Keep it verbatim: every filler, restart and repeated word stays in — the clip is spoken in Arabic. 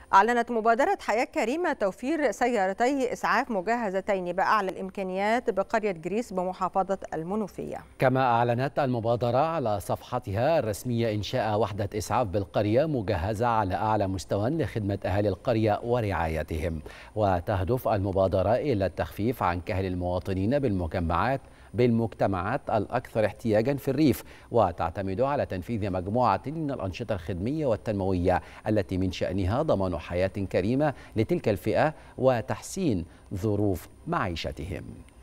أعلنت مبادرة حياة كريمة توفير سيارتي إسعاف مجهزتين بأعلى الإمكانيات بقرية جريس بمحافظة المنوفية. كما أعلنت المبادرة على صفحتها الرسمية إنشاء وحدة إسعاف بالقرية مجهزة على أعلى مستوى لخدمة أهالي القرية ورعايتهم. وتهدف المبادرة إلى التخفيف عن كهل المواطنين بالمجمعات بالمجتمعات الأكثر احتياجا في الريف، وتعتمد على تنفيذ مجموعة من الأنشطة الخدمية والتنموية التي من شأنها ضمان حياة كريمة لتلك الفئة وتحسين ظروف معيشتهم.